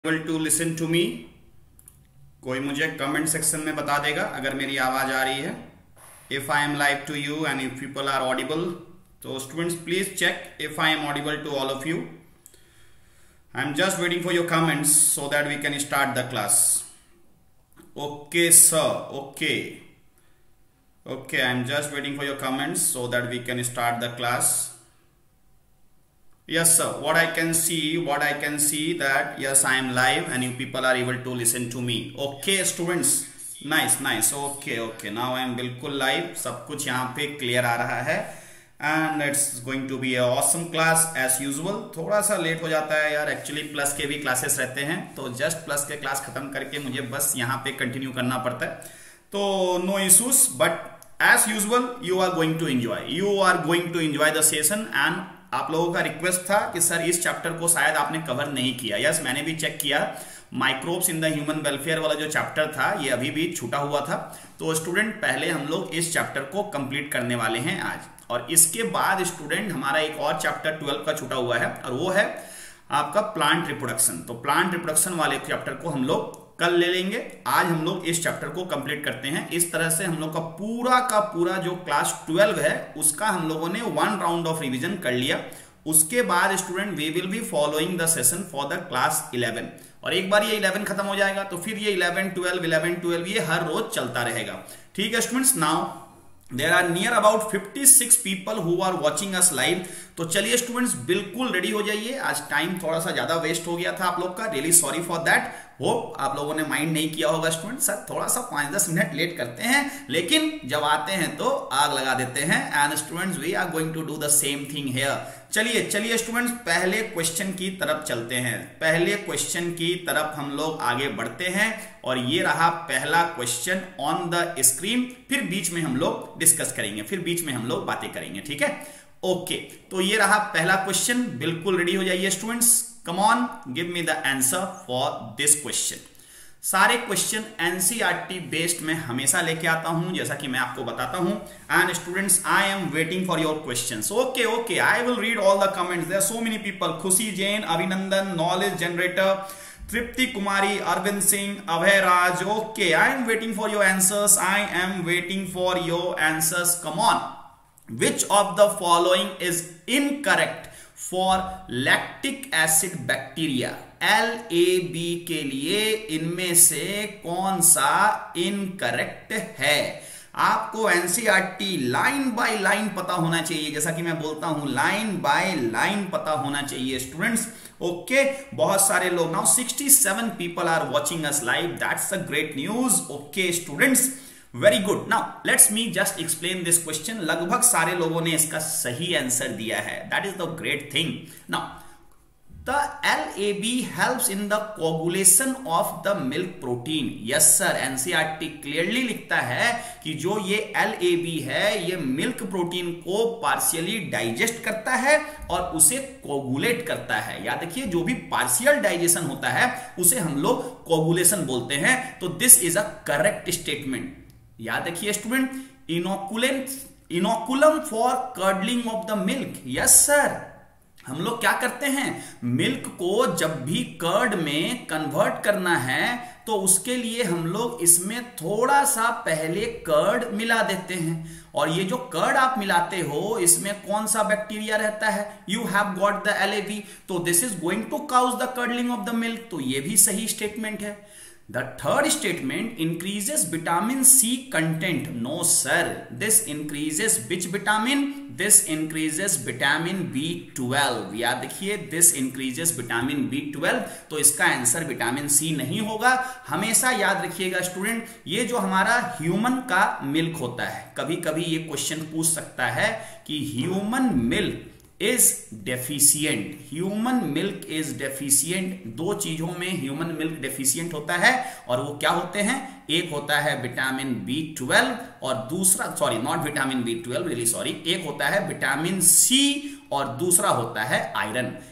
able to listen to me? कोई मुझे comment section में बता देगा अगर मेरी आवाज आ रही है. If I am live to you and if people are audible, so students please check if I am audible to all of you. I am just waiting for your comments so that we can start the class. Okay sir, okay, I am just waiting for your comments so that we can start the class. Yes sir, what I can see that yes I am live and you people are able to listen to me. Okay students, nice, okay, now I am बिल्कुल live, सब कुछ यहाँ पे clear आ रहा है and it's going to be a awesome class as usual. थोड़ा सा late हो जाता है यार, एक्चुअली प्लस के भी क्लासेस रहते हैं तो जस्ट प्लस के क्लास खत्म करके मुझे बस यहाँ पे कंटिन्यू करना पड़ता है, तो no issues, but as usual you are going to enjoy the session. and आप लोगों का रिक्वेस्ट था कि सर इस चैप्टर को शायद आपने कवर नहीं किया. यस, मैंने भी चेक किया, microbes in the human welfare वाला जो चैप्टर था ये अभी भी छूटा हुआ था. तो स्टूडेंट पहले हम लोग इस चैप्टर को कंप्लीट करने वाले हैं आज, और इसके बाद स्टूडेंट हमारा एक और चैप्टर 12 का छूटा हुआ है और वो है आपका प्लांट रिप्रोडक्शन. तो प्लांट रिप्रोडक्शन वाले चैप्टर को हम लोग कल ले लेंगे. आज हम लोग इस चैप्टर को कंप्लीट करते हैं. इस तरह से हम लोग का पूरा जो क्लास 12 है उसका हम लोगों ने 1 राउंड ऑफ रिवीजन कर लिया. उसके बाद student we will be following the session for the class 11, और एक बार ये 11 खत्म हो जाएगा तो फिर ये 11 12 ये हर रोज चलता रहेगा. ठीक है students, now there are near about 56 people who are watching us live. तो चलिए स्टूडेंट्स बिल्कुल रेडी हो जाइए. आज टाइम थोड़ा सा ज्यादा वेस्ट हो गया था आप लोग का, really sorry for that. Hope आप लोगों ने माइंड नहीं किया होगा स्टूडेंट, सर थोड़ा सा 5-10 मिनट लेट करते हैं लेकिन जब आते हैं तो आग लगा देते हैं. And students we are going to do the same thing here. चलिए स्टूडेंट्स पहले क्वेश्चन की तरफ चलते हैं. पहले क्वेश्चन की तरफ हम लोग आगे बढ़ते हैं और ये रहा पहला क्वेश्चन ऑन द स्क्रीन. फिर बीच में हम लोग डिस्कस करेंगे, फिर बीच में हम लोग बातें करेंगे. ठीक है, ओके. तो ये रहा पहला क्वेश्चन. बिल्कुल रेडी हो जाइए students. Come on, give me the answer for this question. सारे क्वेश्चन एनसीईआरटी बेस्ड में हमेशा लेके आता हूं, जैसा कि मैं आपको बताता हूं. And students I am waiting for your questions. Okay, I will read all the comments. There are so many people. Khushi Jain, Abhinandan, knowledge generator, Tripti Kumari, Arvind Singh, Abhay Raj. Okay, I am waiting for your answers. I am waiting for your answers. Come on. Which of the following is incorrect for lactic acid bacteria? LAB के लिए इनमें से कौन सा incorrect है? आपको NCERT line by line पता होना चाहिए, जैसा कि मैं बोलता हूं लाइन बाय लाइन पता होना चाहिए स्टूडेंट्स. ओके, बहुत सारे लोग, now 67 people are watching us live. That's a great news. Okay students, very good. Now let's me just explain this question. लगभग सारे लोगों ने इसका सही आंसर दिया है. That is the great thing. Now the LAB helps in the coagulation of the milk protein. Yes sir, NCERT clearly लिखता है कि जो ये LAB है ये मिल्क प्रोटीन को पार्शियली डाइजेस्ट करता है और उसे कोगुलेट करता है. याद रखिए, जो भी पार्शियल डाइजेशन होता है उसे हम लोग कोगुलेशन बोलते हैं. तो this is a correct statement. याद रखिए student, inoculum for curdling of the milk. Yes sir, हम लोग क्या करते हैं, मिल्क को जब भी कर्ड में कन्वर्ट करना है तो उसके लिए हम लोग इसमें थोड़ा सा पहले कर्ड मिला देते हैं. और ये जो कर्ड आप मिलाते हो इसमें कौन सा बैक्टीरिया रहता है? You have got the LAB. तो this is going to cause the curdling of the milk. तो ये भी सही स्टेटमेंट है. The third statement increases vitamin C content. No sir, this increases which vitamin? This increases vitamin B12. याद रखिए, this increases vitamin B12. तो इसका answer vitamin C नहीं होगा. हमेशा याद रखिएगा स्टूडेंट, ये जो हमारा ह्यूमन का मिल्क होता है, कभी कभी ये क्वेश्चन पूछ सकता है कि human milk is deficient. Human milk is deficient. 2 चीजों में ह्यूमन मिल्क डेफिशिएंट होता है, और वो क्या होते हैं? एक होता है विटामिन B12 और दूसरा, sorry not vitamin B12, really sorry, एक होता है विटामिन C और दूसरा होता है आयरन.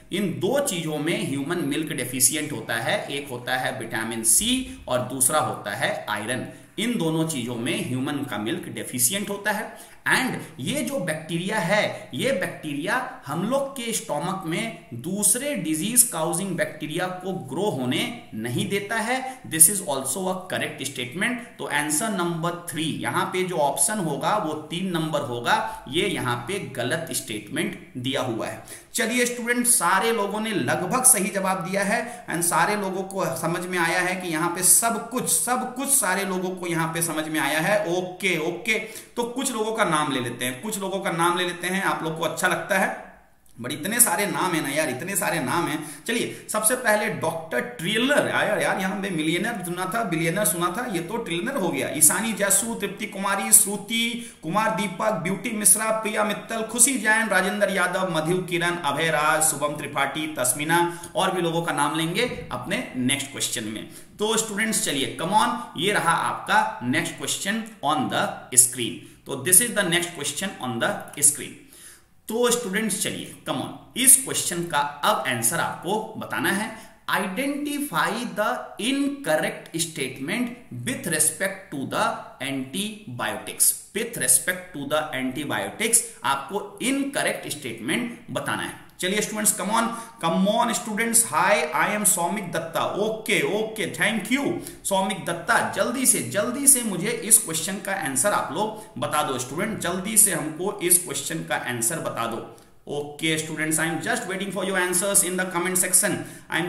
इन दो चीजों में ह्यूमन मिल्क डेफिशिएंट होता है, एक होता है विटामिन सी और दूसरा होता है आयरन। इन दोनों चीजों में ह्यूमन का मिल्क डेफिशिएंट होता है। एंड ये जो बैक्टीरिया है, ये बैक्टीरिया हम लोग के स्टोमक में दूसरे डिजीज काउजिंग बैक्टीरिया को ग्रो होने नहीं देता है। This is also a correct statement. तो आंसर नंबर 3, यहां पे जो ऑप्शन होगा वो 3 नंबर होगा, ये यहां पे गलत स्टेटमेंट दिया हुआ है। चलिए स्टूडेंट, सारे लोगों ने लगभग सही जवाब दिया है एंड सारे लोगों को समझ में आया है कि यहाँ पे सब कुछ सारे लोगों को यहाँ पे समझ में आया है। ओके ओके, तो कुछ लोगों का नाम ले लेते हैं, आप लोग को अच्छा लगता है, बट इतने सारे नाम है ना यार, इतने सारे नाम हैं। चलिए सबसे पहले डॉक्टर ट्रिलर, यार यहाँ पे मिलियनर सुना था, बिलियनर सुना था, ये तो ट्रिलर हो गया। ईशानी जैसू, तृप्ति कुमारी, श्रुति कुमार, दीपक, ब्यूटी मिश्रा, प्रिया मित्तल, खुशी जैन, राजेंद्र यादव, मधु किरण, अभय राज, शुभम त्रिपाठी, तस्मीना, और भी लोगों का नाम लेंगे अपने नेक्स्ट क्वेश्चन में। तो स्टूडेंट्स चलिए कम ऑन, ये रहा आपका next question on the screen. तो this is the next question on the screen. तो स्टूडेंट्स चलिए कम ऑन, इस क्वेश्चन का अब आंसर आपको बताना है। Identify the incorrect statement with respect to the antibiotics. With respect to the antibiotics आपको इनकरेक्ट स्टेटमेंट बताना है। चलिए students come on students. Hi, I am Soumik Datta. Okay okay, thank you Soumik Datta. जल्दी से मुझे इस क्वेश्चन का आंसर आप लोग बता दो स्टूडेंट, जल्दी से हमको इस क्वेश्चन का आंसर बता दो। Okay students, I am just waiting for your answers in the comment section.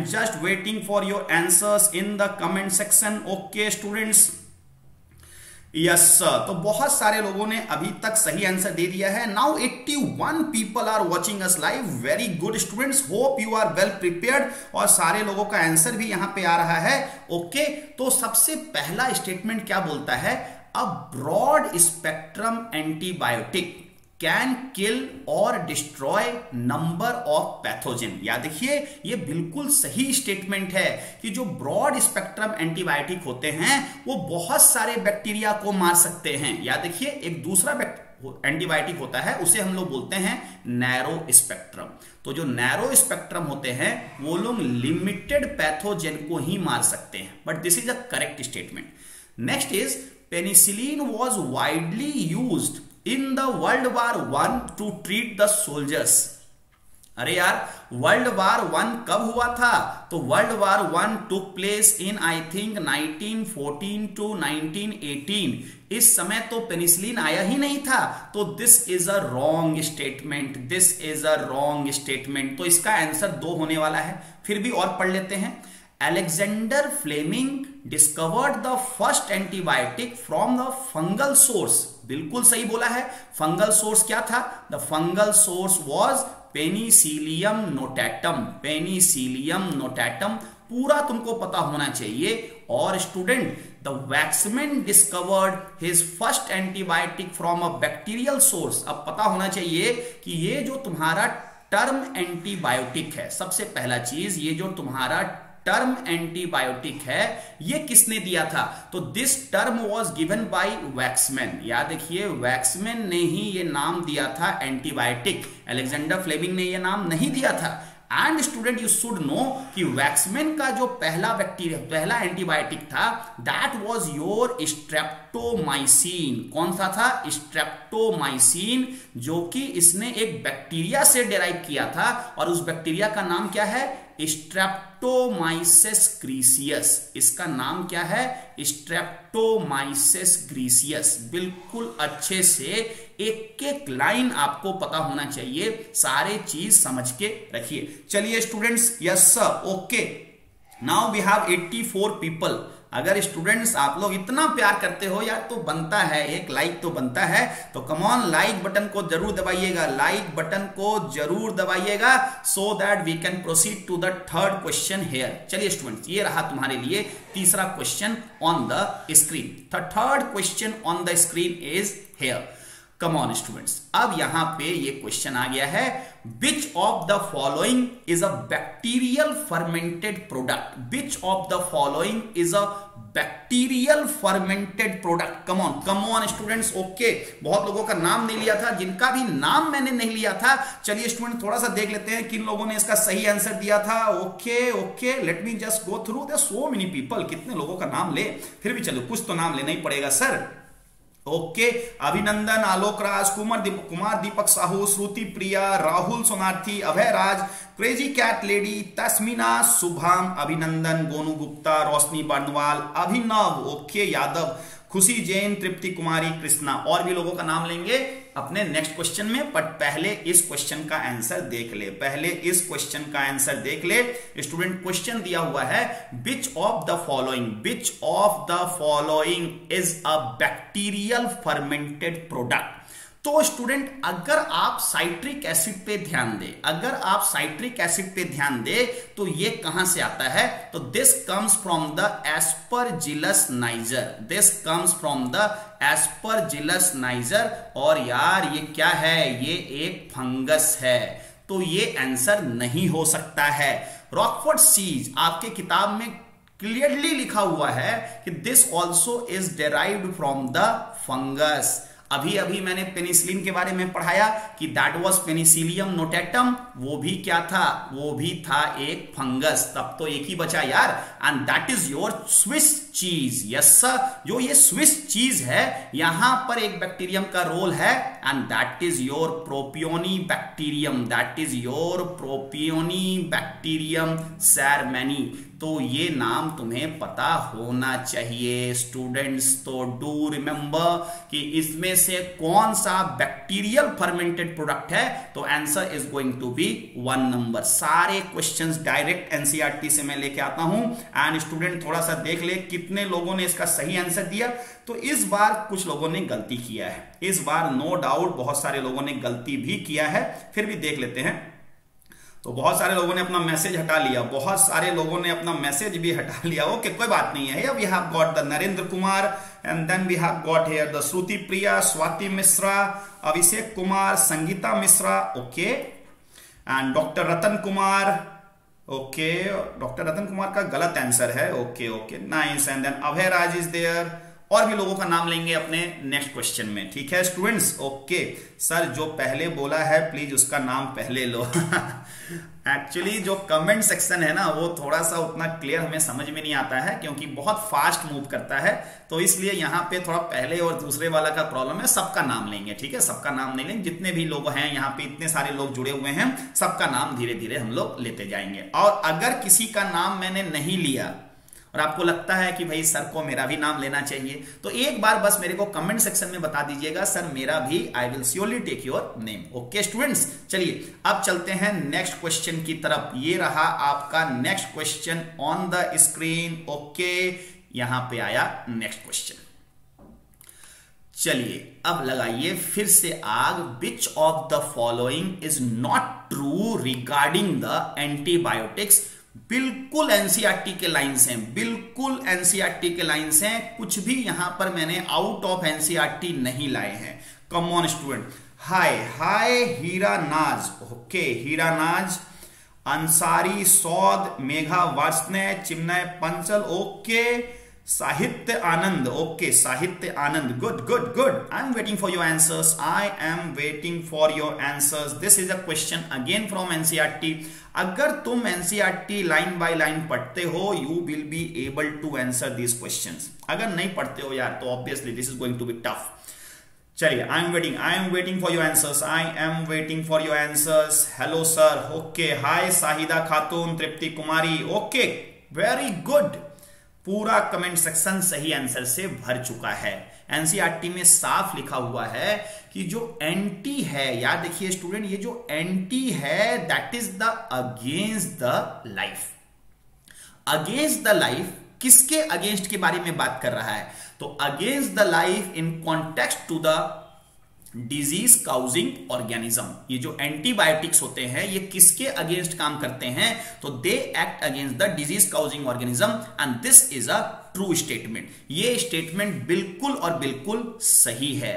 Okay students, yes sir. तो बहुत सारे लोगों ने अभी तक सही आंसर दे दिया है। Now 81 people are watching us live. Very good students, hope you are well prepared, और सारे लोगों का आंसर भी यहां पे आ रहा है। ओके, तो सबसे पहला स्टेटमेंट क्या बोलता है? A broad spectrum antibiotic can kill or destroy number of pathogen. याद देखिए, ये बिल्कुल सही स्टेटमेंट है कि जो ब्रॉड स्पेक्ट्रम एंटीबायोटिक होते हैं वो बहुत सारे बैक्टीरिया को मार सकते हैं। याद देखिए, एक दूसरा एंटीबायोटिक होता है, उसे हम लोग बोलते हैं नैरो स्पेक्ट्रम। तो जो नैरो स्पेक्ट्रम होते हैं वो लोग लिमिटेड पैथोजन को ही मार सकते हैं, but this is a correct statement. Next is penicillin was widely used in the World War I to treat the soldiers। अरे यार, वर्ल्ड वार 1 कब हुआ था? तो world war 1 took place in I think 1914 to 1918। इस समय तो penicillin आया ही नहीं था। तो this is a wrong statement. तो इसका आंसर 2 होने वाला है। फिर भी और पढ़ लेते हैं। Alexander Fleming discovered the first antibiotic from the fungal source। बिल्कुल सही बोला है। फंगल सोर्स क्या था? The fungal source was Penicillium notatum. पूरा तुमको पता होना चाहिए। और student, the Waksman discovered his first antibiotic from a bacterial source. अब पता होना चाहिए कि ये जो तुम्हारा टर्म एंटीबायोटिक है, सबसे पहला चीज, ये जो तुम्हारा टर्म एंटीबायोटिक है ये किसने दिया था? तो this term was given by Waksman. याद देखिए, वैक्समैन ने ही ये नाम दिया था एंटीबायोटिक। अलेक्जेंडर फ्लेमिंग ने ये नाम नहीं दिया था। And student, you should know कि वैक्समैन का जो पहला एंटीबायोटिक था, दैट वाज योर स्ट्रेप्टोमाइसिन। कौन सा था? स्ट्रेप्टोमाइसिन, जो कि इसने एक बैक्टीरिया से डेराइव किया था, और उस बैक्टीरिया का नाम क्या है? Streptomyces griseus. इसका नाम क्या है? Streptomyces griseus. बिल्कुल अच्छे से एक एक लाइन आपको पता होना चाहिए, सारे चीज समझ के रखिए। चलिए students, yes sir, okay. Now we have 84 people. अगर स्टूडेंट्स आप लोग इतना प्यार करते हो यार, तो बनता है, एक लाइक तो बनता है। तो कम ऑन, लाइक बटन को जरूर दबाइएगा, so that we can proceed to the third question here. चलिए स्टूडेंट्स, ये रहा तुम्हारे लिए तीसरा question on the screen. The third question on the screen is here. Come on students, अब यहां पे ये क्वेश्चन आ गया है, which of the following is a bacterial fermented product, which of the following is a bacterial fermented product, come on students. Okay, बहुत लोगों का नाम नहीं लिया था, जिनका भी नाम मैंने नहीं लिया था, चलिए स्टूडेंट थोड़ा सा देख लेते हैं किन लोगों ने इसका सही आंसर दिया था। Okay, let me just go through, there so many people, कितने लोगों का नाम ले, फिर भी चलो कुछ तो नाम लेना ही पड़ेगा sir. Okay, Abhinandan, Alok Raj, Kumar Deepak Sahu, Shruti Priya, Rahul Sonarthi, Abhay Raj, crazy cat lady, Tasmina, Shubham, Abhinandan, Gonu Gupta, Roshni Barnwal, Abhinav, okay Yadav, Khushi Jain, तृप्ति कुमारी, कृष्णा, और भी लोगों का नाम लेंगे अपने नेक्स्ट क्वेश्चन में, बट पहले इस क्वेश्चन का आंसर देख ले, पहले इस क्वेश्चन का आंसर देख ले। स्टूडेंट क्वेश्चन दिया हुआ है, which of the following is a bacterial fermented product. तो स्टूडेंट अगर आप साइट्रिक एसिड पे ध्यान दे, तो ये कहां से आता है, तो this comes from the Aspergillus niger, और यार ये क्या है, ये एक फंगस है, तो ये आंसर नहीं हो सकता है। रॉकफोर्ड सीज, आपके किताब में क्लियरली लिखा हुआ है कि this also is derived from the fungus. अभी मैंने पेनिसिलिन के बारे में पढ़ाया कि दैट वाज पेनिसिलियम नोटेटम, वो भी क्या था, वो भी था एक फंगस, तब तो एक ही बचा यार, and that is your Swiss cheese. Yes sir, जो ये स्विस चीज है, यहां पर एक बैक्टीरियम का रोल है, and that is your Propionibacterium shermanii. तो ये नाम तुम्हें पता होना चाहिए स्टूडेंट्स। तो डू रिमेंबर कि इसमें से कौन सा बैक्टीरियल फर्मेंटेड प्रोडक्ट है, तो answer is going to be 1 number. सारे क्वेश्चंस डायरेक्ट एनसीईआरटी से मैं लेके आता हूं, एंड स्टूडेंट थोड़ा सा देख ले कितने लोगों ने इसका सही आंसर दिया। तो इस बार कुछ लोगों ने गलती किया है, इस बार नो डाउट बहुत सारे लोगों ने गलती भी किया है, फिर भी देख लेते हैं। तो बहुत सारे लोगों ने अपना मैसेज हटा लिया, ओके कोई बात नहीं है। We have got the Narendra Kumar, and then we have got here the Shruti Priya, Swati Mishra, Abhishek Kumar, Sangeeta Mishra, okay, and doctor Ratan Kumar, okay, doctor Ratan Kumar का गलत आंसर है, okay nice, and then Abhay Raj is there, और भी लोगों का नाम लेंगे अपने नेक्स्ट क्वेश्चन में, ठीक है स्टूडेंट्स। ओके सर, जो पहले बोला है प्लीज उसका नाम पहले लो। एक्चुअली जो कमेंट सेक्शन है ना, वो थोड़ा सा उतना क्लियर हमें समझ में नहीं आता है, क्योंकि बहुत फास्ट मूव करता है, तो इसलिए यहाँ पे थोड़ा पहले और दूसरे वाला का प्रॉब्लम है। सबका नाम लेंगे, ठीक है, सबका नाम नहीं लेंगे, जितने भी लोग हैं यहाँ पे, इतने सारे लोग जुड़े हुए हैं, सबका नाम धीरे धीरे हम लोग लेते जाएंगे। और अगर किसी का नाम मैंने नहीं लिया और आपको लगता है कि भाई सर को मेरा भी नाम लेना चाहिए, तो एक बार बस मेरे को कमेंट सेक्शन में बता दीजिएगा, सर मेरा भी, I will surely take your name. Okay students, चलिए अब चलते हैं नेक्स्ट क्वेश्चन की तरफ। ये रहा आपका next question on the screen. Okay, यहां पे आया नेक्स्ट क्वेश्चन। चलिए अब लगाइए फिर से आग। Which of the following is not true regarding the antibiotics. बिल्कुल एनसीईआरटी के लाइंस हैं, बिल्कुल एनसीईआरटी के लाइंस हैं, कुछ भी यहां पर मैंने आउट ऑफ एनसीईआरटी नहीं लाए हैं। कम ऑन स्टूडेंट। हाय हीरा नाज, okay Heera Naz, Ansari Saud, Megha Varshney, Chinmay Panchal, okay, Sahitya Anand, okay Sahitya Anand, good. I am waiting for your answers. This is a question again from NCERT. अगर तुम एनसीईआरटी लाइन बाय लाइन पढ़ते हो, you will be able to answer these questions. अगर नहीं पढ़ते हो यार, तो obviously this is going to be tough. चलिए, I am waiting for your answers. Hello sir, okay, hi Sahida Khatun, Tripti Kumari, okay very good. पूरा कमेंट सेक्शन सही आंसर से भर चुका है। एनसीईआरटी में साफ लिखा हुआ है कि जो एंटी है, याद देखिए स्टूडेंट, ये जो एंटी है that is the against the life. Against the life किसके अगेंस्ट के बारे में बात कर रहा है, तो against the life in context to the disease causing organism. ये जो एंटीबायोटिक्स होते हैं, ये किसके अगेंस्ट काम करते हैं, तो they act against the disease causing organism, and this is a true statement. ये स्टेटमेंट बिल्कुल और बिल्कुल सही है।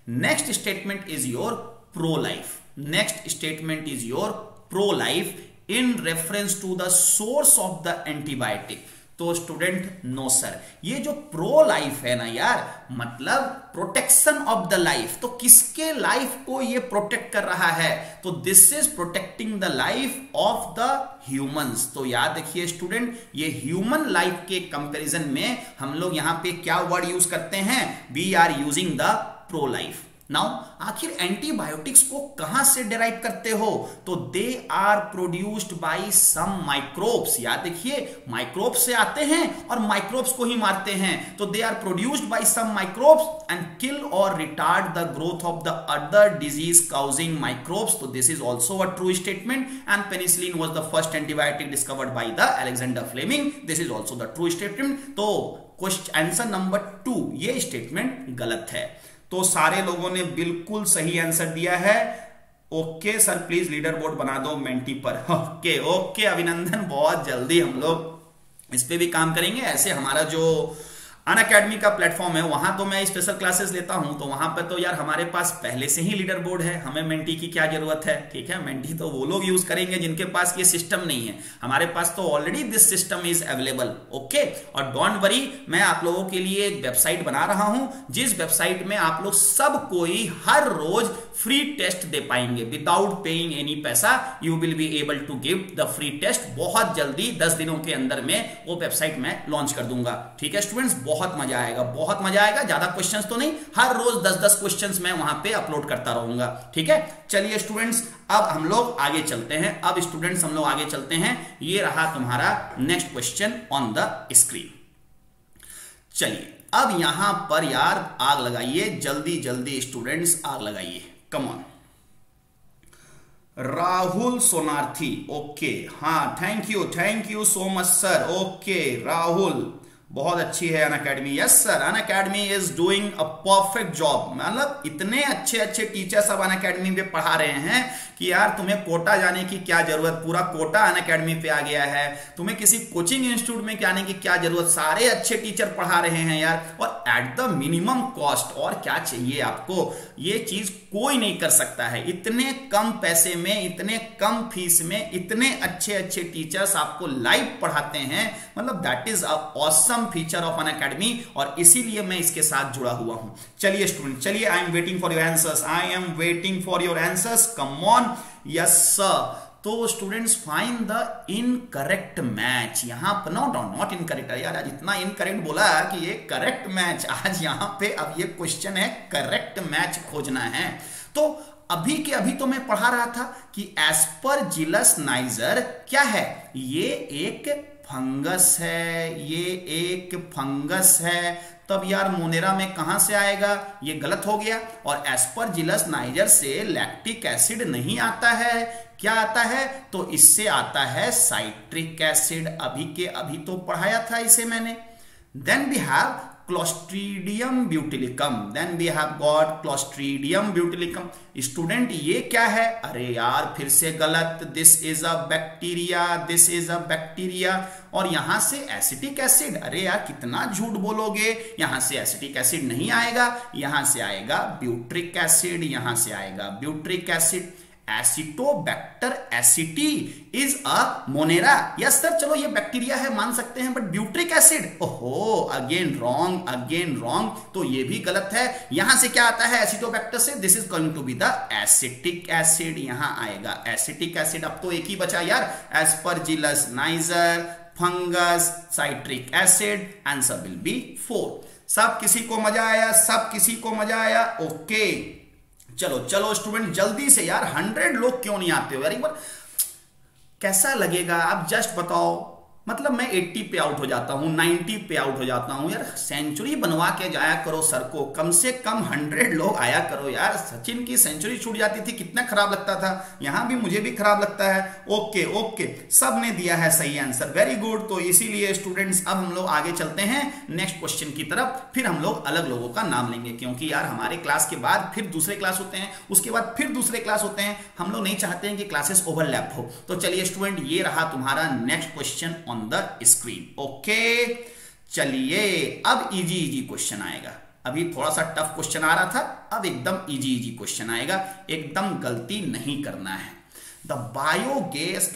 Next statement is your pro life, next statement is your pro life in reference to the source of the antibiotic. तो student no sir, ये जो pro life है ना यार, मतलब प्रोटेक्शन ऑफ द लाइफ, तो किसके लाइफ को ये प्रोटेक्ट कर रहा है? तो this is protecting the life of the humans. तो याद रखिए स्टूडेंट, ये ह्यूमन लाइफ के कंपैरिजन में हम लोग यहां पे क्या वर्ड यूज करते हैं? We are using the pro life. Now आखिर एंटीबायोटिक्स को कहां से डेराइव करते हो? तो they are produced by some microbes. याद रखिए, माइक्रोब्स से आते हैं और माइक्रोब्स को ही मारते हैं। तो they are produced by some microbes and kill or retard the growth of the other disease causing microbes. तो this is also a true statement and penicillin was the first antibiotic discovered by the Alexander Fleming. This is also the true statement. तो question answer number 2, ये statement गलत है। तो सारे लोगों ने बिल्कुल सही आंसर दिया है। Okay sir, please leader board बना दो मेंटी पर। ओके ओके अभिनंदन, बहुत जल्दी हम लोग इस पे भी काम करेंगे। ऐसे हमारा जो अनअकैडमी का प्लेटफॉर्म है, वहां तो मैं स्पेशल क्लासेस लेता हूं, तो वहां पर तो यार हमारे पास पहले से ही लीडर बोर्ड है, हमें मेंटी की क्या जरूरत है? ठीक है, मेंटी तो वो लोग यूज करेंगे जिनके पास ये सिस्टम नहीं है। हमारे पास तो already this system is available. Okay, और डोंट वरी, मैं आप लोगों के लिए एक वेबसाइट बना रहा हूं, जिस वेबसाइट में आप लोग सब कोई हर रोज फ्री टेस्ट दे पाएंगे विदाउट पेइंग एनी पैसा। You will be able to give the free test. बहुत जल्दी 10 दिनों के अंदर में वो वेबसाइट मैं लॉन्च कर दूंगा। ठीक है स्टूडेंट्स, बहुत मजा आएगा, बहुत मजा आएगा। ज्यादा क्वेश्चंस तो नहीं, हर रोज 10-10 क्वेश्चंस मैं वहां पे अपलोड करता रहूंगा। ठीक है, चलिए स्टूडेंट्स, अब हम लोग आगे चलते हैं। अब स्टूडेंट्स हम लोग आगे चलते हैं। ये रहा तुम्हारा next question on the screen. चलिए अब यहां पर यार आग लगाइए, जल्दी जल्दी स्टूडेंट्स आग लगाइए, come on. Rahul Sonarthi, okay, हाँ, thank you so much sir. Okay Rahul, बहुत अच्छी है Unacademy. Yes sir, Unacademy is doing a perfect job. मतलब इतने अच्छे अच्छे टीचर्स अब अनअकैडमी पे पढ़ा रहे हैं कि यार तुम्हें कोटा जाने की क्या जरूरत, पूरा कोटा अनअकैडमी पे आ गया है। तुम्हें किसी कोचिंग इंस्टीट्यूट में जाने की क्या जरूरत, सारे अच्छे टीचर पढ़ा रहे हैं यार, और एट द मिनिमम कॉस्ट। और क्या चाहिए आपको? ये चीज कोई नहीं कर सकता है। इतने कम पैसे में, इतने कम फीस में, इतने अच्छे अच्छे टीचर्स आपको लाइव पढ़ाते हैं। मतलब that is a awesome feature of Unacademy, और इसीलिए मैं इसके साथ जुड़ा हुआ हूं। चलिए स्टूडेंट, चलिए, I am waiting for your answers, I am waiting for your answers, come on. Yes sir. तो students find the incorrect match. यहां पर नॉट इनकरेक्ट, यार आज इतना इनकरेक्ट बोला कि ये करेक्ट मैच। आज यहां पे अब ये क्वेश्चन है, करेक्ट मैच खोजना है। तो अभी के अभी तो मैं पढ़ा रहा था कि एस्परजिलस नाइजर क्या है? ये एक फंगस है, ये एक फंगस है। तब यार मोनेरा में कहां से आएगा? ये गलत हो गया। और एस्परजिलस नाइजर से लैक्टिक एसिड नहीं आता है। क्या आता है? तो इससे आता है साइट्रिक एसिड। अभी के अभी तो पढ़ाया था इसे मैंने। Then we have Clostridium butylicum, then we have got Clostridium butylicum। Student ये क्या है? अरे यार फिर से गलत, this is a bacteria, this is a bacteria. और यहां से एसिटिक एसिड, अरे यार कितना झूठ बोलोगे, यहां से एसिटिक एसिड नहीं आएगा, यहां से आएगा ब्यूट्रिक एसिड, यहां से आएगा butyric acid. Acetobacter aceti is a Monera. Yes sir, चलो ये बैक्टीरिया है मान सकते हैं, बट ब्यूट्रिक एसिड, ओहो, अगेन रॉन्ग, अगेन रॉन्ग। तो ये भी गलत है। यहां से क्या आता है? एसिटोबैक्टर से, this is going to be the acetic acid, यहां आएगा एसिटिक एसिड। अब तो एक ही बचा यार, Aspergillus niger, fungus, citric acid. Answer will be 4। सब किसी को मजा आया? सब किसी को मजा आया? ओके, चलो चलो स्टूडेंट जल्दी से यार, 100 लोग क्यों नहीं आते हो यार? एक बार कैसा लगेगा आप जस्ट बताओ। मतलब मैं 80 पे आउट हो जाता हूं, 90 पे आउट हो जाता हूं यार। सेंचुरी बनवा के जाया करो सर को, कम से कम 100 लोग आया करो यार। सचिन की सेंचुरी छूट जाती थी, कितना खराब लगता था। यहां भी मुझे भी खराब लगता है। ओके ओके, सब ने दिया है सही आंसर, वेरी गुड। तो इसीलिए स्टूडेंट्स अब हम लोग आगे चलते हैं नेक्स्ट क्वेश्चन की तरफ। फिर हम लोग अलग लोगों का नाम लेंगे, क्योंकि यार हमारे क्लास के बाद फिर दूसरे क्लास होते हैं, उसके बाद फिर दूसरे क्लास होते हैं। हम लोग नहीं चाहते हैं कि क्लासेस ओवरलैप हो। तो चलिए स्टूडेंट, ये रहा तुम्हारा next question on the screen. Okay, चलिए अब इजी क्वेश्चन आएगा। अभी थोड़ा सा टफ क्वेश्चन आ रहा था, अब एकदम इजी इजी क्वेश्चन आएगा, एकदम गलती नहीं करना है। The biogas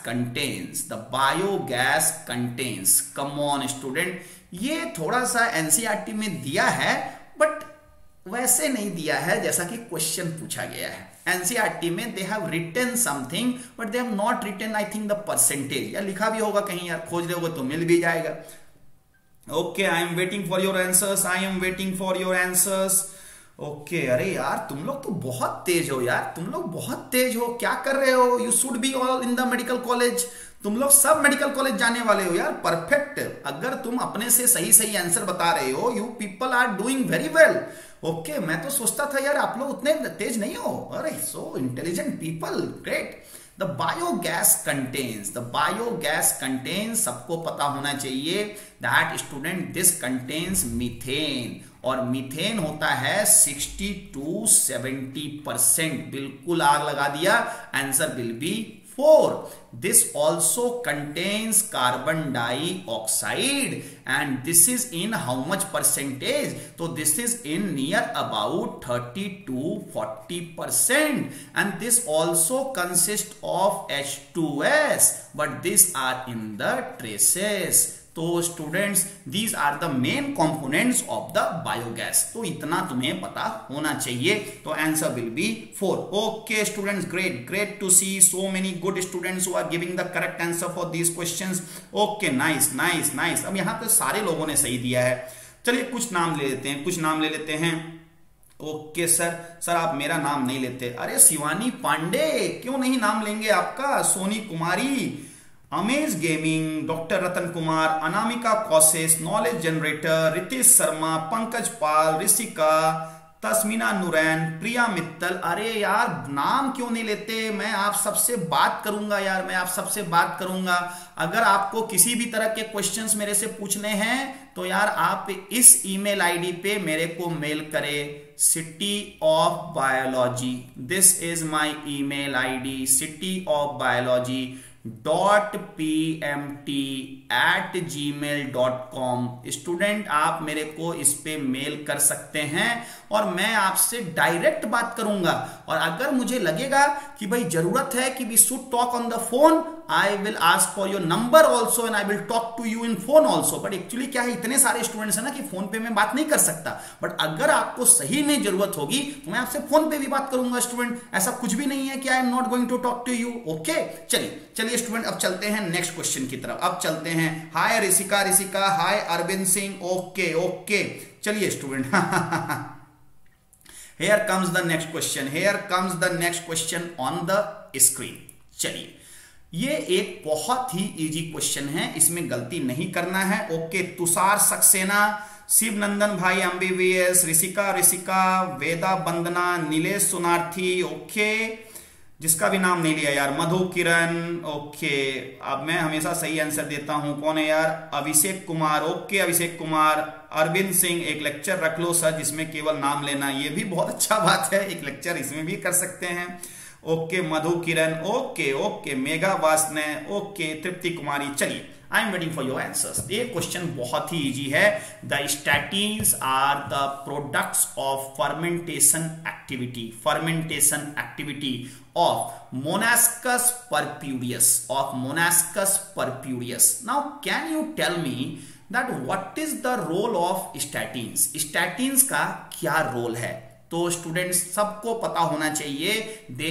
contains, come on student, ये थोड़ा सा एनसीईआरटी में दिया है बट वैसे नहीं दिया है जैसा कि क्वेश्चन पूछा गया है। एनसीईआरटी में they have written something but they have not written I think the percentage, या लिखा भी होगा कहीं, यार खोज रहे होगे तो मिल भी जाएगा। Okay, I am waiting for your answers, okay. अरे यार तुम लोग तो बहुत तेज हो यार, तुम लोग बहुत तेज हो, क्या कर रहे हो? You should be all in the medical college, तुम लोग सब मेडिकल कॉलेज जाने वाले हो यार, परफेक्ट। अगर तुम अपने से सही सही आंसर बता रहे हो, you people are doing very well. Okay, मैं तो सोचता था यार आप लोग उतने तेज नहीं हो। अरे so intelligent people, great. The biogas contains, सबको पता होना चाहिए that student this contains methane, और मीथेन होता है 60 to 70%। बिल्कुल आग लगा दिया, answer will be 4. This also contains carbon dioxide, and this is in how much percentage? So this is in near about 30 to 40%, and this also consists of H2S, but these are in the traces. तो students these are the main components of the biogas, तो इतना तुम्हें पता होना चाहिए। तो answer will be 4. Okay students, great to see so many good students who are giving the correct answer for these questions. Okay, nice. अब यहाँ पे सारे लोगों ने सही दिया है। चलिए कुछ नाम ले लेते हैं। ओके सर आप मेरा नाम नहीं लेते। अरे शिवानी पांडे, क्यों नहीं नाम लेंगे आपका? Soni Kumari, amaze gaming, doctor Ratan Kumar, Anamika Kaushik, knowledge generator, Ritesh Sharma, Pankaj Pal, Rishika, Tasmina Noorain, Priya Mittal. अरे यार नाम क्यों नहीं लेते? मैं आप सबसे बात करूंगा यार, अगर आपको किसी भी तरह के क्वेश्चंस मेरे से पूछने हैं तो यार आप इस ईमेल आईडी पे मेरे को मेल करें, city of biology. This is my email ID, cityofbiology.pmt@gmail.com। Student आप मेरे को इस पे मेल कर सकते हैं और मैं आपसे डायरेक्ट बात करूंगा। और अगर मुझे लगेगा कि भाई जरूरत है कि we should talk on the phone, I will ask for your number also and I will talk to you in phone also. But actually क्या है, इतने सारे स्टूडेंट्स है ना कि फोन पे मैं बात नहीं कर सकता, बट अगर आपको सही में जरूरत होगी तो मैं आपसे फोन पे भी बात करूंगा स्टूडेंट। ऐसा कुछ भी नहीं है कि I am not going to talk to you. Okay, चलिए स्टूडेंट, अब चलते हैं नेक्स्ट क्वेश्चन की तरफ। अब चलते हैं, hi Rishika, hi Arvind Singh. Okay, चलिए student here comes the next question on the screen। चलिए, ये एक बहुत ही इजी क्वेश्चन है, इसमें गलती नहीं करना है। ओके, तुषार सक्सेना, शिव नंदन भाई MBBS, ऋषिका, वेदा वंदना, नीलेश सोनार्थी। ओके, जिसका भी नाम नहीं लिया यार, मधु किरण। ओके, अब मैं हमेशा सही आंसर देता हूं, कौन है यार? अभिषेक कुमार। ओके, अभिषेक कुमार। अरविंद सिंह, एक लेक्चर रख लो सर जिसमें केवल नाम लेना, ये भी बहुत अच्छा बात है, एक लेक्चर इसमें भी कर सकते हैं। Okay, Madhu Kiran. Okay, Megha Wasne. Okay, Tripti Kumari. चलिए, I am waiting for your answers. ये क्वेश्चन बहुत ही इजी है। The statins are the products of fermentation activity of Monascus purpureus. Now can you tell me that what is the role of statins? Statins का क्या role है? तो students सबको पता होना चाहिए, they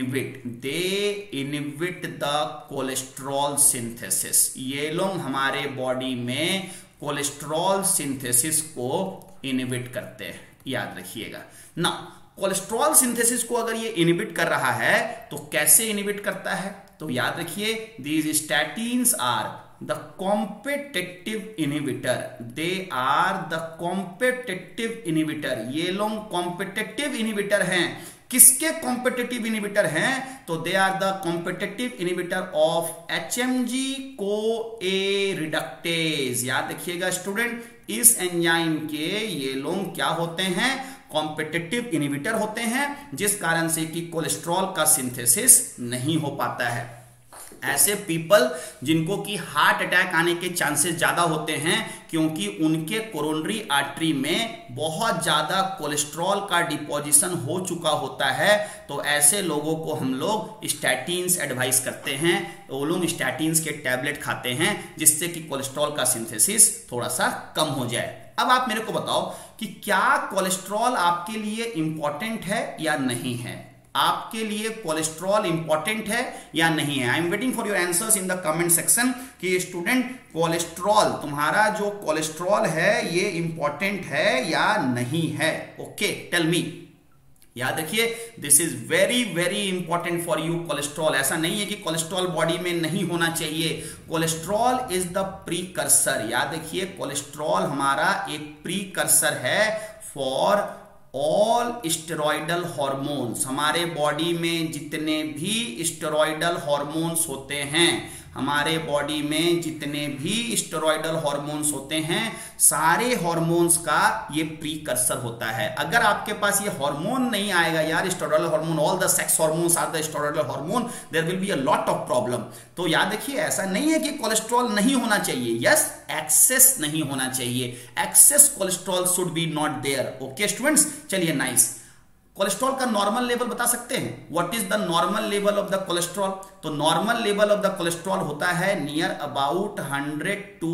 inhibit the cholesterol synthesis. ये लोग हमारे बॉडी में कोलेस्ट्रॉल सिंथेसिस को इनहिबिट करते हैं, याद रखिएगा ना। कोलेस्ट्रॉल सिंथेसिस को अगर ये इनहिबिट कर रहा है तो कैसे इनहिबिट करता है? तो याद रखिए, these statins are the competitive inhibitor. They are the competitive inhibitor. ये लोग कॉम्पिटिटिव इनहिबिटर हैं। किसके कॉम्पिटिटिव इनहिबिटर हैं? तो they are the competitive inhibitor of HMG CoA reductase. याद रखिएगा स्टूडेंट, इस एंजाइम के ये लोग क्या होते हैं? कॉम्पिटिटिव इनहिबिटर होते हैं, जिस कारण से कि कोलेस्ट्रॉल का सिंथेसिस नहीं हो पाता है। ऐसे पीपल जिनको कि हार्ट अटैक आने के चांसेस ज्यादा होते हैं, क्योंकि उनके कोरोनरी आर्टरी में बहुत ज्यादा कोलेस्ट्रॉल का डिपोजिशन हो चुका होता है। तो ऐसे लोगों को हम लोग स्टैटिन्स एडवाइस करते हैं, वो लोग स्टैटिन्स के टैबलेट खाते हैं जिससे कि कोलेस्ट्रॉल का सिंथेसिस थोड़ा सा कम हो जाए। अब आप मेरे को बताओ कि क्या कोलेस्ट्रॉल आपके लिए इंपॉर्टेंट है या नहीं है? आपके लिए कोलेस्ट्रॉल इंपॉर्टेंट है या नहीं है? I am waiting for your answers in the comment section कि स्टूडेंट कोलेस्ट्रॉल, तुम्हारा जो कोलेस्ट्रॉल है ये इंपॉर्टेंट है या नहीं है? Okay, tell me. याद रखिए, this is very very important for you. Cholesterol, ऐसा नहीं है कि कोलेस्ट्रॉल बॉडी में नहीं होना चाहिए। Cholesterol is the precursor. याद रखिए, कोलेस्ट्रॉल हमारा एक प्रीकर्सर है फॉर ऑल स्टेरॉयडल हार्मोन्स। हमारे बॉडी में जितने भी स्टेरॉयडल हार्मोन्स होते हैं, हमारे बॉडी में जितने भी स्टेरॉयडल हार्मोन्स होते हैं, सारे हार्मोन्स का ये प्रीकर्सर होता है। अगर आपके पास ये हार्मोन नहीं आएगा यार, steroidal hormone, all the sex hormones are the steroidal hormone, there will be a lot of problem. तो याद रखिए, ऐसा नहीं है कि कोलेस्ट्रॉल नहीं होना चाहिए। यस, एक्सेस नहीं होना चाहिए। Excess cholesterol should be not there. Okay students, चलिए नाइस। कोलेस्ट्रॉल का नॉर्मल लेवल बता सकते हैं? What is the normal level of the cholesterol? तो normal level of the cholesterol होता है near about 100 to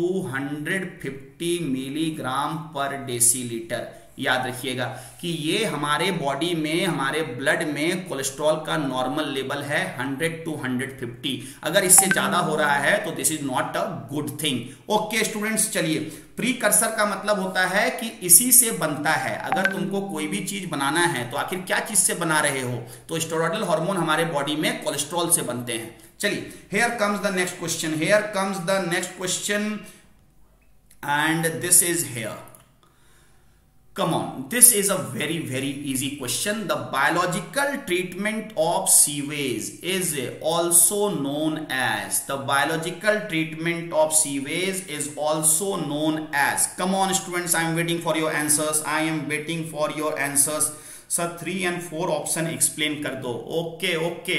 150 milligram per decilitre. याद रखिएगा कि ये हमारे बॉडी में, हमारे ब्लड में कोलेस्ट्रॉल का नॉर्मल लेवल है 100 to 150। अगर इससे ज्यादा हो रहा है तो this is not a good thing. Okay students, चलिए, प्रीकर्सर का मतलब होता है कि इसी से बनता है। अगर तुमको कोई भी चीज बनाना है तो आखिर क्या चीज से बना रहे हो? तो स्टेरॉयडल हार्मोन हमारे बॉडी में कोलेस्ट्रॉल से बनते हैं। चलिए, here comes the next question, here comes the next question and this is here. Come on, this is a very very easy question. The biological treatment of sewage is also known as, the biological treatment of sewage is also known as, come on students, I am waiting for your answers, I am waiting for your answers. Sir 3 and 4 option explain कर दो। Okay, okay,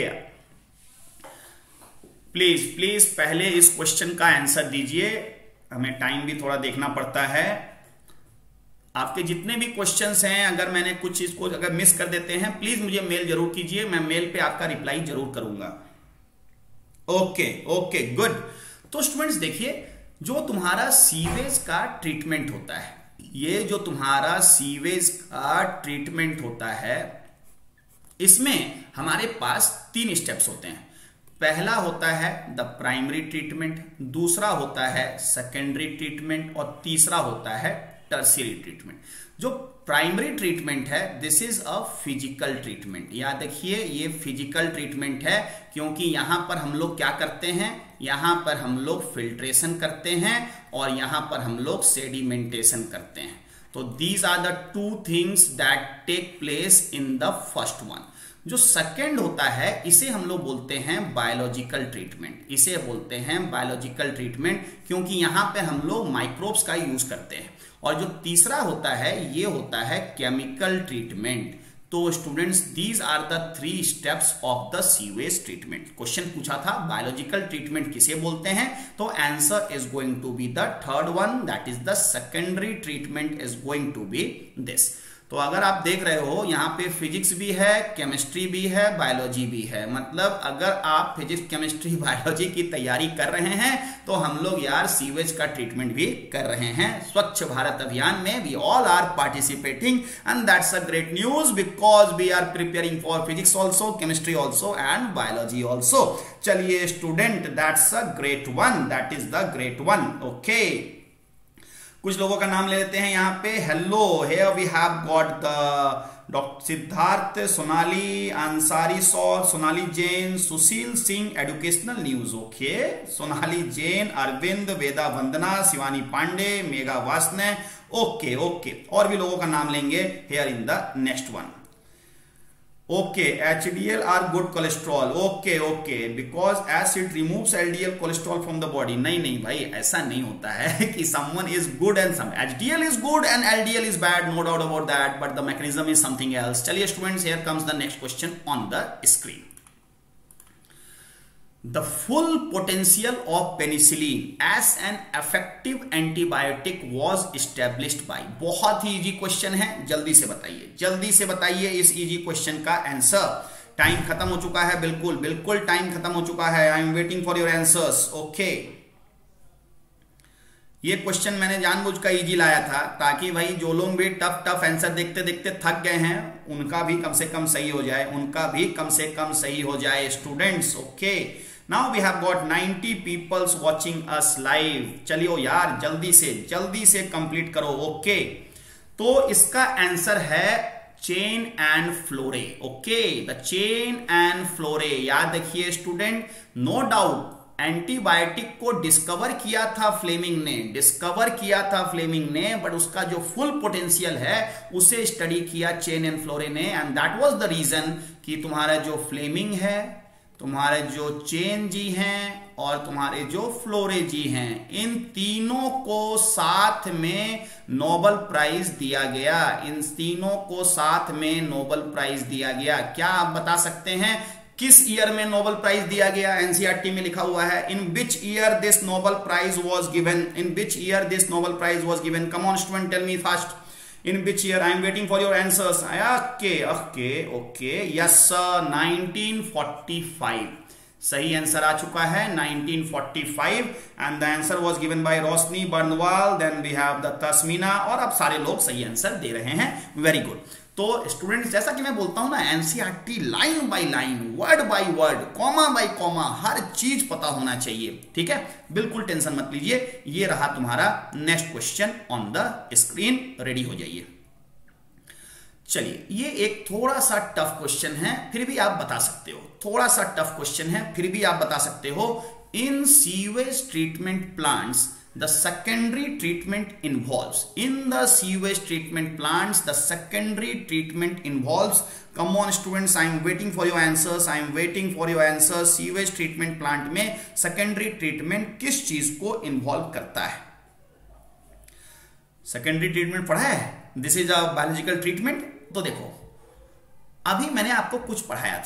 please please पहले इस question का answer दीजिए, हमें time भी थोड़ा देखना पड़ता है। आपके जितने भी क्वेश्चंस हैं, अगर मैंने कुछ चीज को अगर मिस कर देते हैं, प्लीज मुझे मेल जरूर कीजिए, मैं मेल पे आपका रिप्लाई जरूर करूंगा। Okay okay, good. तो स्टूडेंट्स देखिए, जो तुम्हारा सीवेज का ट्रीटमेंट होता है, ये जो तुम्हारा सीवेज का ट्रीटमेंट होता है, इसमें हमारे पास 3 स्टेप्स होते हैं। पहला होता है द प्राइमरी ट्रीटमेंट, दूसरा होता है सेकेंडरी ट्रीटमेंट, और तीसरा होता है टर्शियरी ट्रीटमेंट। जो प्राइमरी ट्रीटमेंट है, this is a physical treatment. याद रखिए, ये फिजिकल ट्रीटमेंट है, क्योंकि यहां पर हम लोग क्या करते हैं, यहां पर हम लोग फिल्ट्रेशन करते हैं और यहां पर हम लोग सेडिमेंटेशन करते हैं। तो these are the 2 things that take place in the first one. जो सेकंड होता है, इसे हम लोग बोलते हैं बायोलॉजिकल ट्रीटमेंट। इसे बोलते हैं बायोलॉजिकल ट्रीटमेंट, क्योंकि यहां पे हम लोग माइक्रोब्स का यूज करते हैं। और जो तीसरा होता है, ये होता है केमिकल ट्रीटमेंट। तो students, these are the 3 steps of the sewage treatment. Question पूछा था बायोलॉजिकल ट्रीटमेंट किसे बोलते हैं, तो answer is going to be the third one, that is the secondary treatment is going to be this. तो अगर आप देख रहे हो, यहाँ पे फिजिक्स भी है, केमिस्ट्री भी है, बायोलॉजी भी है। मतलब अगर आप फिजिक्स, केमिस्ट्री, बायोलॉजी की तैयारी कर रहे हैं तो हम लोग यार सीवेज का ट्रीटमेंट भी कर रहे हैं। स्वच्छ भारत अभियान में we all are participating and that's a great news, because we are preparing for physics also, chemistry also and biology also. चलिए student, that's a great one, that is the great one. Okay, कुछ लोगों का नाम ले लेते हैं यहाँ पे। Hello, here we have got the doctor Siddharth, Sonali Ansari, Sonali Jain, Sushil Singh, educational news. Okay, Sonali Jain, Arvind, Veda Vandana, Shivani Pandey, mega Wasne. Okay okay, और भी लोगों का नाम लेंगे here in the next one. Okay, HDL are good cholesterol. Okay okay, because as it removes LDL cholesterol from the body. नहीं नहीं भाई, ऐसा नहीं होता है कि someone is good and some HDL is good and LDL is bad, no doubt about that, but the mechanism is something else. चलिए students, here comes the next question on the screen. The full potential of penicillin as an effective antibiotic was established by. बहुत ही easy question है, जल्दी से बताइए, जल्दी से बताइए इस इजी क्वेश्चन का आंसर। टाइम खत्म हो चुका है, बिल्कुल बिल्कुल टाइम खत्म हो चुका है। I am waiting for your answers. Okay, ये क्वेश्चन मैंने जानबूझकर इजी लाया था ताकि भाई जो लोग भी टफ टफ आंसर देखते देखते थक गए हैं उनका भी कम से कम सही हो जाए, उनका भी कम से कम सही हो जाए students. Okay, now we have got 90 peoples watching us live. चलियो यार जल्दी से कंप्लीट करो। ओके, तो इसका आंसर है Chain and Florey. Okay, the Chain and Florey. याद रखिए स्टूडेंट, नो डाउट एंटीबायोटिक को डिस्कवर किया था फ्लेमिंग ने, बट उसका जो फुल पोटेंशियल है उसे स्टडी किया चेन एंड फ्लोरे ने, and that was the reason कि तुम्हारा जो फ्लेमिंग है, तुम्हारे जो चेन जी हैं और तुम्हारे जो फ्लोरे जी हैं, इन तीनों को साथ में नोबेल प्राइज दिया गया। इन तीनों को साथ में नोबेल प्राइज दिया गया। क्या आप बता सकते हैं किस ईयर में नोबेल प्राइज दिया गया? एनसीईआरटी में लिखा हुआ है, in which year this Nobel prize was given, in which year this Nobel prize was given. Come on student, tell me fast, in which year? I am waiting for your answers. Okay, yes sir, 1945 सही answer आ चुका है, 1945, and the answer was given by Roshni Barnwal, then we have the Tasmina, और अब सारे लोग सही answer दे रहे हैं। Very good. तो स्टूडेंट्स, जैसा कि मैं बोलता हूं ना, NCERT line by line, word by word, comma by comma, हर चीज पता होना चाहिए। ठीक है, बिल्कुल टेंशन मत लीजिए। ये रहा तुम्हारा next question on the screen, ready हो जाइए। चलिए, ये एक थोड़ा सा टफ क्वेश्चन है, फिर भी आप बता सकते हो। थोड़ा सा टफ क्वेश्चन है, फिर भी आप बता सकते हो। In sewage treatment plants the secondary treatment involves, in the sewage treatment plants the secondary treatment involves, come on students, I am waiting for your answers, I am waiting for your answers। sewage treatment plant में secondary treatment किस चीज को involve करता है? secondary treatment पढ़ा है, this is a biological treatment। तो देखो, अभी मैंने आपको कुछ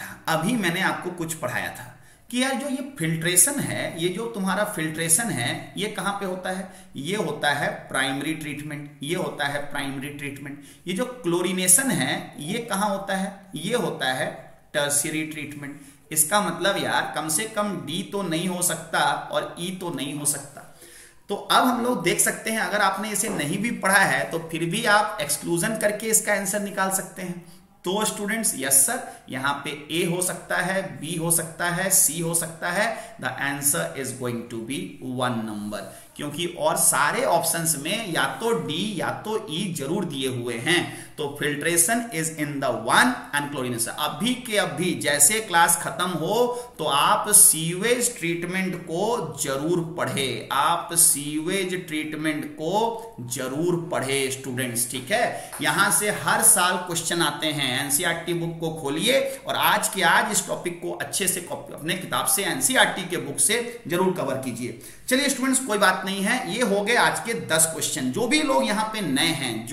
पढ़ाया था कि यार जो ये फिल्ट्रेशन है, ये जो तुम्हारा फिल्ट्रेशन है, ये कहां पे होता है? ये होता है प्राइमरी ट्रीटमेंट, ये होता है प्राइमरी ट्रीटमेंट। ये जो क्लोरीनेशन है, ये कहां होता है? ये होता है टर्शियरी ट्रीटमेंट। इसका मतलब यार कम से कम डी तो नहीं हो सकता और ई तो नहीं हो सकता। तो अब हम लोग देख सकते हैं, अगर आपने इसे नहीं भी पढ़ा है तो फिर भी आप एक्सक्लूजन करके इसका आंसर निकाल सकते हैं। तो स्टूडेंट्स, यस सर, यहां पे ए हो सकता है, बी हो सकता है, सी हो सकता है। The answer is going to be 1 number, क्योंकि और सारे ऑप्शंस में या तो डी या तो ई जरूर दिए हुए हैं। तो filtration is in the 1 and chlorination. अभी के अभी जैसे क्लास खत्म हो तो आप सीवेज ट्रीटमेंट को जरूर पढ़े, आप सीवेज ट्रीटमेंट को जरूर पढ़े स्टूडेंट्स। ठीक है, यहां से हर साल क्वेश्चन आते हैं। एनसीईआरटी बुक को खोलिए और आज के आज इस टॉपिक को अच्छे से अपने किताब से, एनसीईआरटी के बुक से जरूर कवर कीजिए। चलिए स्टूडेंट्स, कोई बात नहीं है, ये हो गए आज के 10 क्वेश्चन। जो भी लोग यहाँ पे नए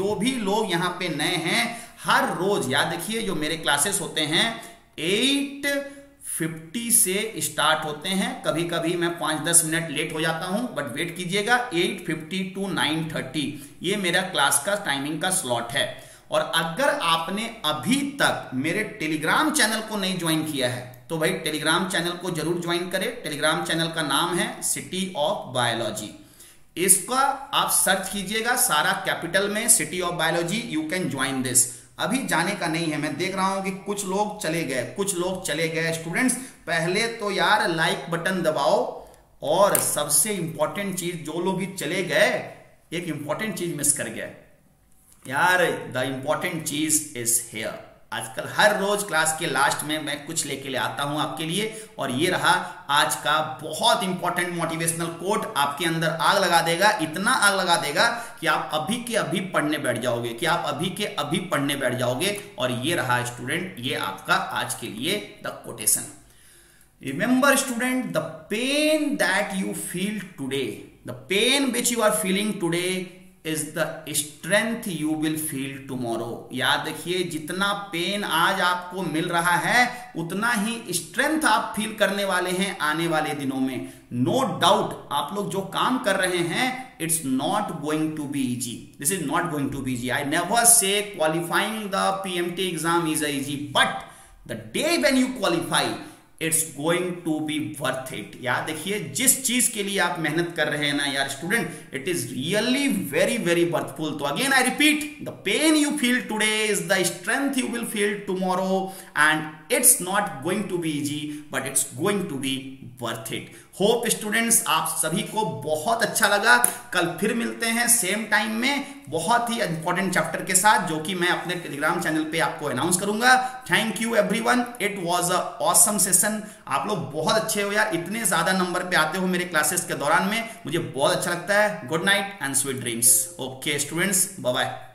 हैं, हर रोज याद रखिए, जो मेरे क्लासेस होते हैं 8:50 से स्टार्ट होते हैं। कभी कभी मैं 5-10 मिनट लेट हो जाता हूं, बट वेट कीजिएगा, 8:50 to 9:30 ये मेरा क्लास का टाइमिंग का स्लॉट है। और अगर आपने अभी तक मेरे टेलीग्राम चैनल को नहीं ज्वाइन किया है तो भाई टेलीग्राम चैनल को जरूर ज्वाइन करें। टेलीग्राम चैनल का नाम है सिटी ऑफ बायोलॉजी। इसका आप सर्च कीजिएगा सारा कैपिटल में, city of biology, you can join this. अभी जाने का नहीं है, मैं देख रहा हूं कि कुछ लोग चले गए स्टूडेंट्स। पहले तो यार लाइक बटन दबाओ, और सबसे इंपॉर्टेंट चीज, जो लोग भी चले गए, एक इंपॉर्टेंट चीज मिस कर गए यार। द इंपॉर्टेंट चीज इज हेयर। आजकल हर रोज क्लास के लास्ट में मैं कुछ लेके आता हूं आपके लिए, और ये रहा आज का बहुत इंपॉर्टेंट मोटिवेशनल कोट। आपके अंदर आग लगा देगा, इतना आग लगा देगा कि आप अभी के अभी पढ़ने बैठ जाओगे, और ये रहा स्टूडेंट, ये आपका आज के लिए the quotation. Remember student, the pain that you feel today, the pain which you are feeling today is the strength you will feel tomorrow. याद रखिए, जितना पेन आज आपको मिल रहा है उतना ही स्ट्रेंथ आप फील करने वाले हैं आने वाले दिनों में। नो डाउट आप लोग जो काम कर रहे हैं, it's not going to be easy, this is not going to be easy. I never say qualifying the PMT exam is easy, but the day when you qualify it's going to be worth it. याद देखिए, जिस चीज के लिए आप मेहनत कर रहे हैं ना यार student, it is really very very worthful. तो again I repeat, the pain you feel today is the strength you will feel tomorrow, and it's not going to be easy but it's going to be worth it. Hope students आप सभी को बहुत अच्छा लगा। कल फिर मिलते हैं सेम टाइम में बहुत ही इंपॉर्टेंट चैप्टर के साथ, जो कि मैं अपने टेलीग्राम चैनल पे आपको अनाउंस करूंगा। Thank you everyone, it was a awesome session. आप लोग बहुत अच्छे हो यार, इतने ज्यादा नंबर पे आते हो मेरे क्लासेस के दौरान में, मुझे बहुत अच्छा लगता है। Good night and sweet dreams. Okay students, bye bye.